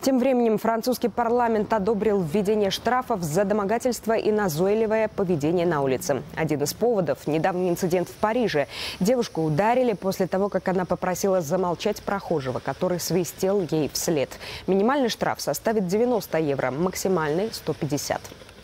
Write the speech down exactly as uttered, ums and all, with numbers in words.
Тем временем французский парламент одобрил введение штрафов за домогательство и назойливое поведение на улице. Один из поводов – недавний инцидент в Париже. Девушку ударили после того, как она попросила замолчать прохожего, который свистел ей вслед. Минимальный штраф составит девяносто евро, максимальный – сто пятьдесят.